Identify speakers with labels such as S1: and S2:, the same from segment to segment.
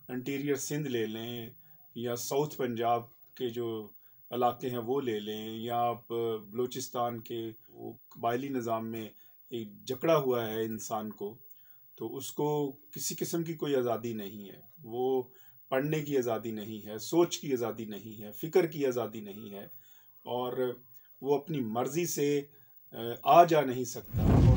S1: Interior Sindh ले लें या साउथ पंजाब के जो इलाके हैं वो ले लें, या आप बलूचिस्तान के वो कबायली निज़ाम में एक जकड़ा हुआ है इंसान को, तो उसको किसी किस्म की कोई आज़ादी नहीं है। वो पढ़ने की आज़ादी नहीं है, सोच की आज़ादी नहीं है, फ़िक्र की आज़ादी नहीं है, और वो अपनी मर्ज़ी से आ जा नहीं सकता। और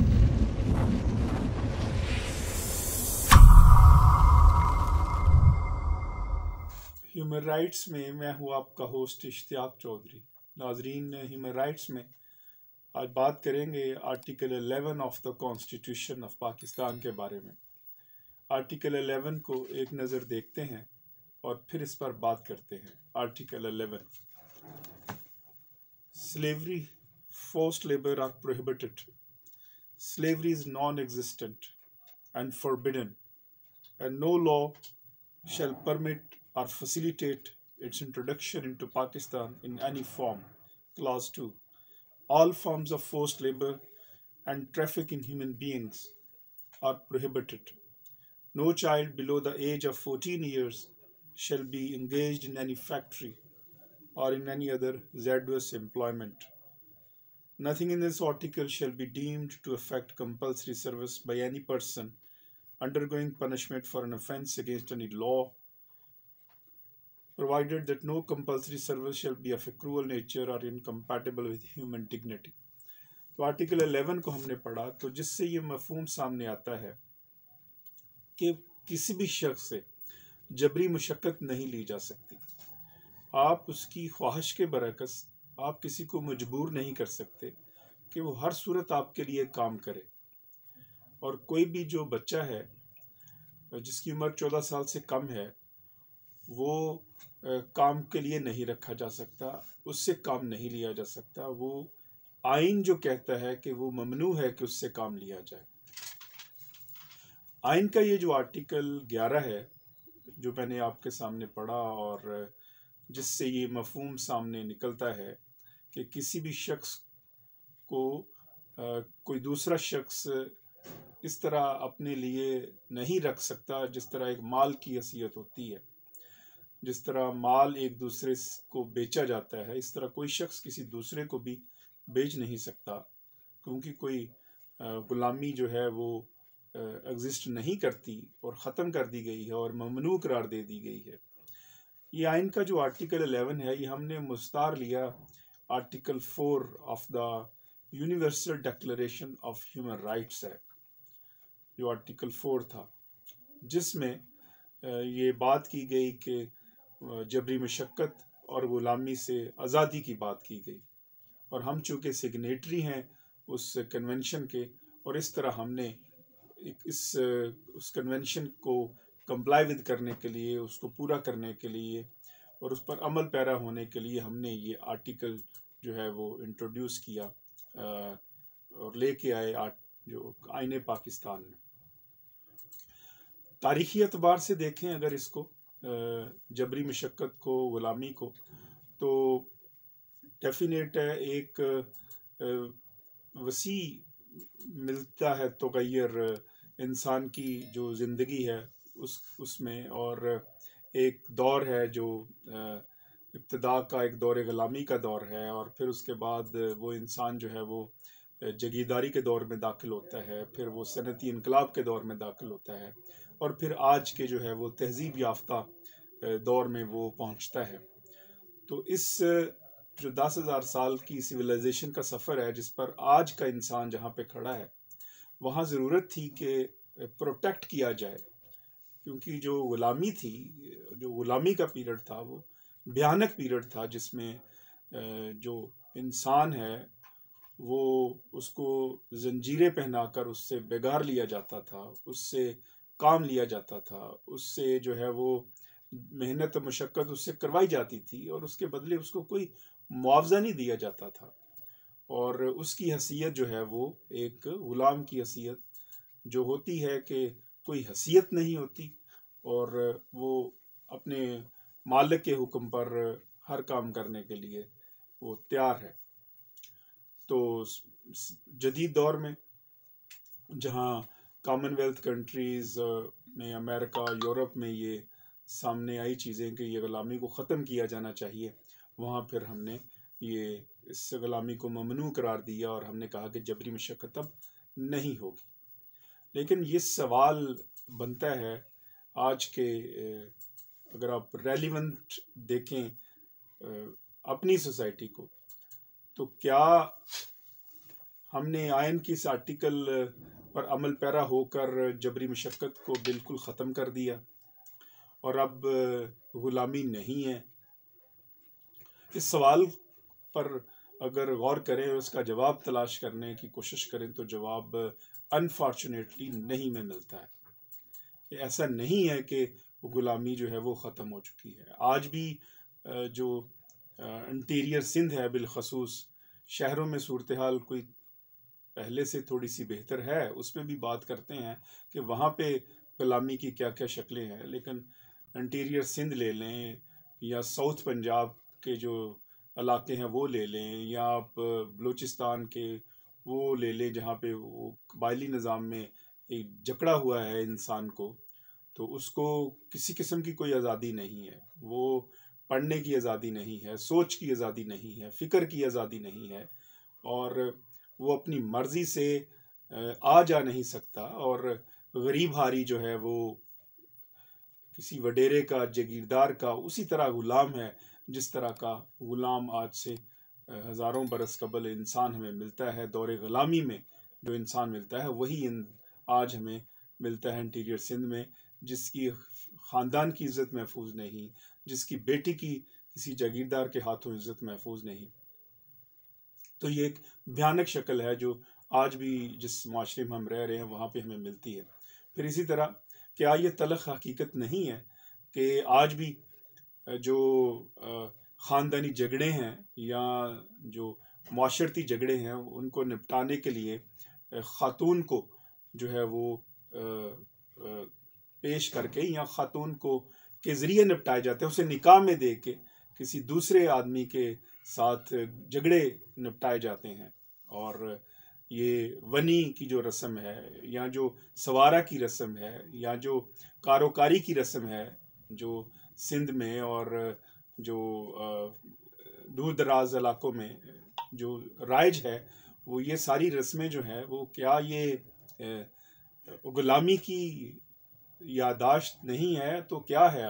S1: ह्यूमन राइट्स में मैं हूँ आपका होस्ट इश्तियाक चौधरी। नाजरीन, ह्यूमन राइट्स में आज बात करेंगे article 11 of the constitution of Pakistan के बारे में। आर्टिकल 11 को एक नज़र देखते हैं और फिर इस पर बात करते हैं। Article 11, slavery, forced labor are prohibited. Slavery is non-existent and forbidden, and no law shall permit or facilitate its introduction into Pakistan in any form. Clause 2. All forms of forced labor and traffic in human beings are prohibited. No child below the age of 14 years shall be engaged in any factory or in any other zadous employment. Nothing in this article shall be deemed to affect compulsory service by any person undergoing punishment for an offence against any law, provided that no compulsory service shall be of a cruel nature or incompatible with human dignity. तो article 11 को हमने पढ़ा, तो जिससे ये मफहूम सामने आता है कि किसी भी शख्स से जबरी मुशक्कत नहीं ली जा सकती। आप उसकी ख्वाहिश के बरअक्स आप किसी को मजबूर नहीं कर सकते कि वो हर सूरत आपके लिए काम करे। और कोई भी जो बच्चा है जिसकी उम्र 14 साल से कम है, वो काम के लिए नहीं रखा जा सकता, उससे काम नहीं लिया जा सकता। वो आइन जो कहता है कि वो ममनू है कि उससे काम लिया जाए। आइन का ये जो आर्टिकल 11 है जो मैंने आपके सामने पढ़ा, और जिससे ये मफहूम सामने निकलता है कि किसी भी शख्स को कोई दूसरा शख्स इस तरह अपने लिए नहीं रख सकता जिस तरह एक माल की हैसियत होती है। जिस तरह माल एक दूसरे को बेचा जाता है, इस तरह कोई शख्स किसी दूसरे को भी बेच नहीं सकता, क्योंकि कोई गुलामी जो है वो एग्जिस्ट नहीं करती और ख़त्म कर दी गई है और ममनू करार दे दी गई है। ये आइन का जो आर्टिकल 11 है, ये हमने मुस्तार लिया article 4 of the universal declaration of human rights है, जो आर्टिकल 4 था, जिसमें ये बात की गई कि जबरी मशक्क़त और ग़ुलामी से आज़ादी की बात की गई। और हम चूँकि सिग्नेटरी हैं उस कन्वेंशन के, और इस तरह हमने उस कन्वेंशन को कंप्लाई विद करने के लिए, उसको पूरा करने के लिए और उस पर अमल पैरा होने के लिए हमने ये आर्टिकल जो है वो इंट्रोड्यूस किया और लेके आए जो आईने पाकिस्तान में। तारीख़ी एतबार से देखें अगर इसको, जबरी मशक्क़त को, ग़ुलामी को, तो डेफिनेट है एक वसी मिलता है तग़य्युर इंसान की जो ज़िंदगी है उसमें, और एक दौर है जो इब्तिदा का एक दौर ग़ुलामी का दौर है, और फिर उसके बाद वो इंसान जो है वो जगीरदारी के दौर में दाखिल होता है, फिर वो सनती इनकलाब के दौर में दाखिल होता है, और फिर आज के जो है वो तहज़ीब याफ्ता दौर में वो पहुंचता है। तो इस जो 10,000 साल की सिविलाइजेशन का सफ़र है जिस पर आज का इंसान जहाँ पे खड़ा है, वहाँ ज़रूरत थी कि प्रोटेक्ट किया जाए, क्योंकि जो ग़ुलामी थी, जो ग़ुलामी का पीरियड था, वो भयानक पीरियड था जिसमें जो इंसान है वो उसको जंजीरें पहनाकर उससे बेगार लिया जाता था, उससे काम लिया जाता था, उससे जो है वो मेहनत मशक्क़त उससे करवाई जाती थी, और उसके बदले उसको कोई मुआवजा नहीं दिया जाता था। और उसकी हैसियत जो है वो एक ग़ुलाम की हैसियत जो होती है कि कोई हैसियत नहीं होती, और वो अपने मालिक के हुक्म पर हर काम करने के लिए वो तैयार है। तो जदीद दौर में जहाँ कॉमनवेल्थ कंट्रीज़ में, अमेरिका, यूरोप में ये सामने आई चीज़ें कि ये ग़ुलामी को ख़त्म किया जाना चाहिए, वहाँ फिर हमने ये इस ग़ुलामी को ममनू करार दिया और हमने कहा कि जबरी मशक्क़त अब नहीं होगी। लेकिन ये सवाल बनता है आज के, अगर आप रेलिवेंट देखें अपनी सोसाइटी को, तो क्या हमने आयन की इस आर्टिकल पर अमल पैरा होकर जबरी मशक्क़त को बिल्कुल ख़त्म कर दिया और अब ग़ुलामी नहीं है? इस सवाल पर अगर गौर करें और उसका जवाब तलाश करने की कोशिश करें तो जवाब अनफॉर्चुनेटली नहीं में मिलता है। कि ऐसा नहीं है कि ग़ुलामी जो है वो ख़त्म हो चुकी है। आज भी जो इंटीरियर सिंध है बिलखसूस, शहरों में सूरत हाल कोई पहले से थोड़ी सी बेहतर है, उस पर भी बात करते हैं कि वहाँ पे ग़ुलामी की क्या क्या शक्लें हैं। लेकिन इंटीरियर सिंध ले लें या साउथ पंजाब के जो इलाके हैं वो ले लें, या आप बलूचिस्तान के वो ले लें जहाँ पे वो कबायली निज़ाम में एक जकड़ा हुआ है इंसान को, तो उसको किसी किस्म की कोई आज़ादी नहीं है। वो पढ़ने की आज़ादी नहीं है, सोच की आज़ादी नहीं है, फ़िक्र की आज़ादी नहीं है, और वो अपनी मर्ज़ी से आ जा नहीं सकता। और गरीब हारी जो है वो किसी वडेरे का, जागीरदार का उसी तरह ग़ुलाम है जिस तरह का ग़ुलाम आज से हज़ारों बरस कबल इंसान हमें मिलता है। दौरे ग़ुलामी में जो इंसान मिलता है वही आज हमें मिलता है इंटीरियर सिंध में, जिसकी ख़ानदान की इज़्ज़त महफूज नहीं, जिसकी बेटी की किसी जागीरदार के हाथों इज़्ज़त महफूज नहीं। तो ये एक भयानक शक्ल है जो आज भी जिस माशरे में हम रह रहे हैं वहाँ पे हमें मिलती है। फिर इसी तरह क्या ये तलख़ हकीकत नहीं है कि आज भी जो ख़ानदानी झगड़े हैं या जो माशरती झगड़े हैं उनको निपटाने के लिए ख़ातून को जो है वो पेश करके या ख़ातून को के ज़रिए निपटाए जाते हैं, उसे निकाह में दे के किसी दूसरे आदमी के साथ झगड़े निपटाए जाते हैं। और ये वनी की जो रस्म है या जो सवारा की रस्म है या जो कारोकारी की रस्म है जो सिंध में और जो दूर दराज इलाकों में जो राइज है, वो ये सारी रस्में जो हैं वो क्या ये ग़ुलामी की यादाश्त नहीं है तो क्या है?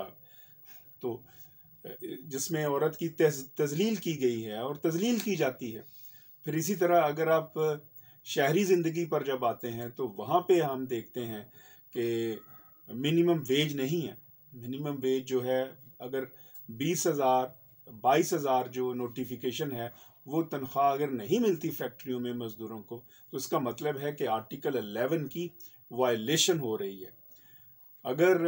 S1: तो जिसमें औरत की तज़लील की गई है और तज़लील की जाती है। फिर इसी तरह अगर आप शहरी ज़िंदगी पर जब आते हैं तो वहाँ पे हम देखते हैं कि मिनिमम वेज नहीं है। मिनिमम वेज जो है, अगर 20,000 22,000 जो नोटिफिकेशन है वो तनख्वाह अगर नहीं मिलती फैक्ट्रियों में मज़दूरों को, तो उसका मतलब है कि आर्टिकल 11 की वायलेशन हो रही है। अगर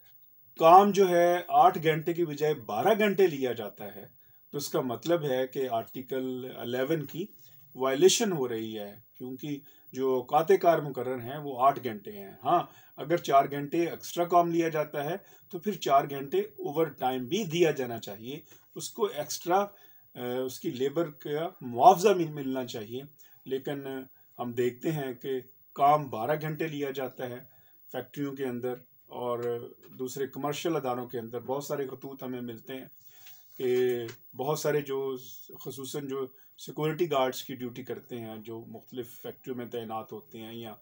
S1: काम जो है 8 घंटे की बजाय 12 घंटे लिया जाता है तो उसका मतलब है कि आर्टिकल 11 की वायलेशन हो रही है, क्योंकि जो औकात कार मुकर्रर हैं वो 8 घंटे हैं। हाँ, अगर 4 घंटे एक्स्ट्रा काम लिया जाता है तो फिर 4 घंटे ओवर टाइम भी दिया जाना चाहिए, उसको एक्स्ट्रा उसकी लेबर का मुआवजा मिलना चाहिए। लेकिन हम देखते हैं कि काम 12 घंटे लिया जाता है फैक्ट्रियों के अंदर, और दूसरे कमर्शियल अदारों के अंदर बहुत सारे खतूत हमें मिलते हैं कि बहुत सारे जो ख़ुसूसन जो सिक्योरिटी गार्ड्स की ड्यूटी करते हैं, जो मुख्तलिफ़ फैक्ट्रियों में तैनात होते हैं या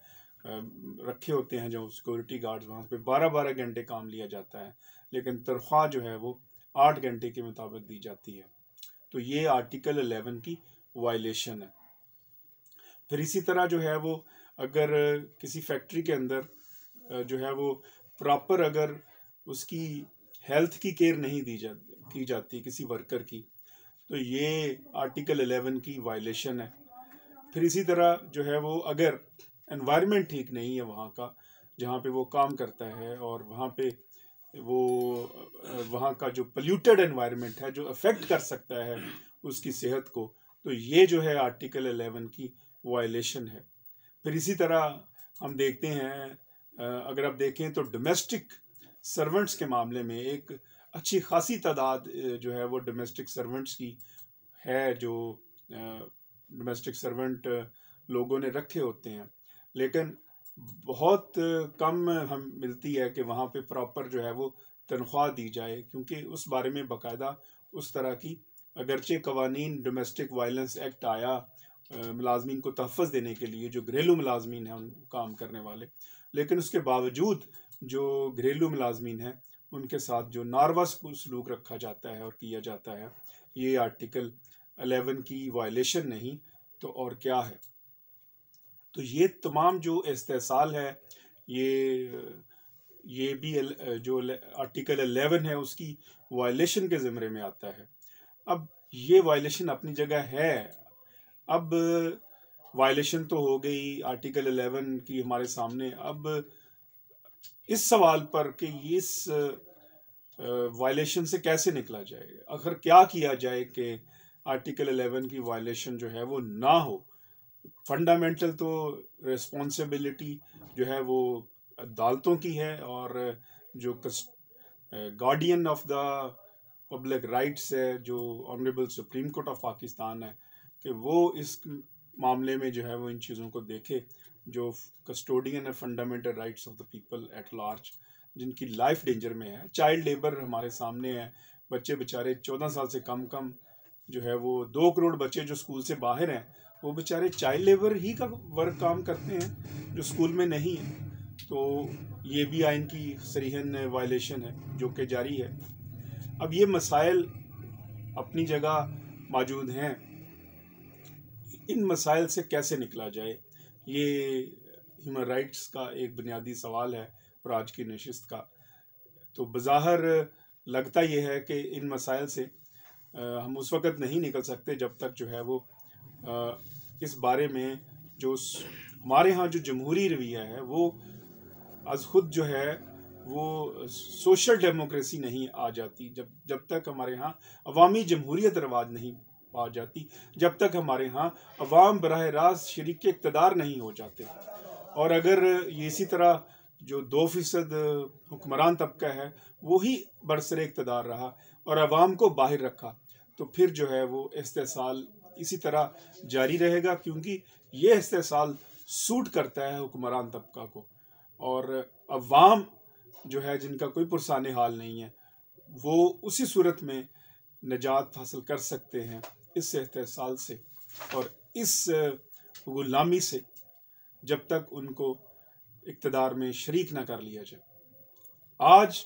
S1: रखे होते हैं जो सिक्योरिटी गार्ड्स, वहाँ पे 12-12 घंटे काम लिया जाता है, लेकिन तनख्वाह जो है वो 8 घंटे के मुताबिक दी जाती है। तो ये आर्टिकल 11 की वायलेशन है। फिर इसी तरह जो है वो अगर किसी फैक्ट्री के अंदर जो है वो प्रॉपर अगर उसकी हेल्थ की केयर नहीं की जाती किसी वर्कर की, तो ये आर्टिकल 11 की वायलेशन है। फिर इसी तरह जो है वो अगर एनवायरनमेंट ठीक नहीं है वहाँ का जहाँ पे वो काम करता है, और वहाँ पे वो वहाँ का जो पोल्यूटेड एनवायरनमेंट है जो अफेक्ट कर सकता है उसकी सेहत को, तो ये जो है आर्टिकल 11 की वायलेशन है। फिर इसी तरह हम देखते हैं, अगर आप देखें तो डोमेस्टिक सर्वेंट्स के मामले में एक अच्छी खासी तादाद जो है वो डोमेस्टिक सर्वेंट्स की है, जो डोमेस्टिक सर्वेंट लोगों ने रखे होते हैं, लेकिन बहुत कम हम मिलती है कि वहाँ पे प्रॉपर जो है वो तनख्वाह दी जाए, क्योंकि उस बारे में बाकायदा उस तरह की अगरचे कवानीन डोमेस्टिक वायलेंस एक्ट आया मुलाजमीन को तहफ़्फ़ुज़ देने के लिए, जो घरेलू मुलाजमीन हैं उन काम करने वाले, लेकिन उसके बावजूद जो घरेलू मुलाजमीन हैं उनके साथ जो नारवा सलूक रखा जाता है और किया जाता है, ये आर्टिकल 11 की वायलेशन नहीं तो और क्या है। तो ये तमाम जो इस्तेहसाल है, ये भी जो आर्टिकल 11 है उसकी वायलेशन के ज़िम्रे में आता है। अब ये वायलेशन अपनी जगह है। अब वायलेशन तो हो गई आर्टिकल 11 की हमारे सामने। अब इस सवाल पर कि इस वायलेशन से कैसे निकला जाए, आखिर क्या किया जाए कि आर्टिकल 11 की वायलेशन जो है वो ना हो। फंडामेंटल तो रिस्पॉन्सिबिलिटी जो है वो अदालतों की है, और जो guardian of the public rights है, जो honourable supreme court of Pakistan है, कि वो इस मामले में जो है वो इन चीज़ों को देखे, जो कस्टोडियन है fundamental rights of the people at large, जिनकी लाइफ डेंजर में है। चाइल्ड लेबर हमारे सामने है, बच्चे बेचारे 14 साल से कम जो है वो 2 करोड़ बच्चे जो स्कूल से बाहर हैं, वो बेचारे चाइल्ड लेबर ही का वर्क काम करते हैं जो स्कूल में नहीं है। तो ये भी आइन की सरीहन वायलेशन है जो कि जारी है। अब ये मसाइल अपनी जगह मौजूद हैं, इन मसाइल से कैसे निकला जाए, ये ह्यूमन राइट्स का एक बुनियादी सवाल है और आज की नशिस्त का। तो बज़ाहिर लगता ये है कि इन मसाइल से हम उस वक़्त नहीं निकल सकते जब तक जो है वो इस बारे में जो हमारे यहाँ जो जमहूरी रवैया है वो आज खुद जो है वो सोशल डेमोक्रेसी नहीं आ जाती, जब तक हमारे यहाँ अवामी जमहूरियत रवाज नहीं आ जाती, जब तक हमारे यहाँ अवाम बराह रास्त शरीक इक़्तिदार नहीं हो जाते। और अगर ये इसी तरह जो 2% हुक्मरान तबका है वो ही बरसरे इक़्तिदार रहा और अवाम को बाहर रखा, तो फिर जो है वो इस्तेहसाल इसी तरह जारी रहेगा, क्योंकि ये इस्तेहसाल सूट करता है हुक्मरान तबका को। और अवाम जो है जिनका कोई पुरसाने हाल नहीं है, वो उसी सूरत में निजात हासिल कर सकते हैं इस इस्तेहसाल से और इस गुलामी से, जब तक उनको इक़्तिदार में शरीक ना कर लिया जाए। आज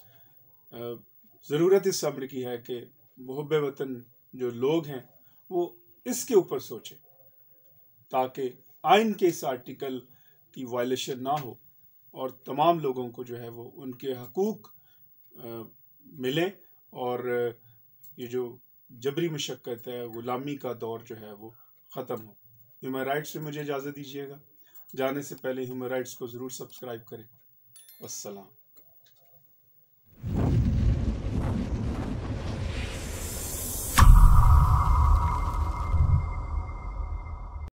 S1: ज़रूरत इस अम्र की है कि मुहब्बे वतन जो लोग हैं वो इसके ऊपर सोचें, ताकि आइन के इस आर्टिकल की वायलेशन ना हो और तमाम लोगों को जो है वो उनके हकूक़ मिलें, और ये जो जबरी मशक्क़त है, ग़ुलामी का दौर जो है वो ख़त्म हो। ह्यूमन राइट्स से मुझे इजाज़त दीजिएगा। जाने से पहले ह्यूमन राइट्स को ज़रूर सब्सक्राइब करें। अस्सलाम।